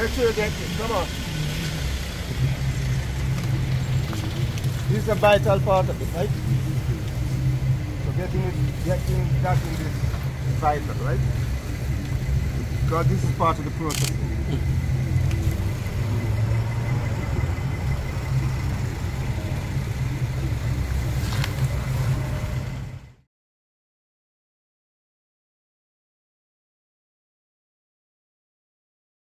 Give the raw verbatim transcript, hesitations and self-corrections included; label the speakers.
Speaker 1: sure you get this. Come on. This is a vital part of it, right? So getting it, getting that in this is vital, right? Because this is part of the process.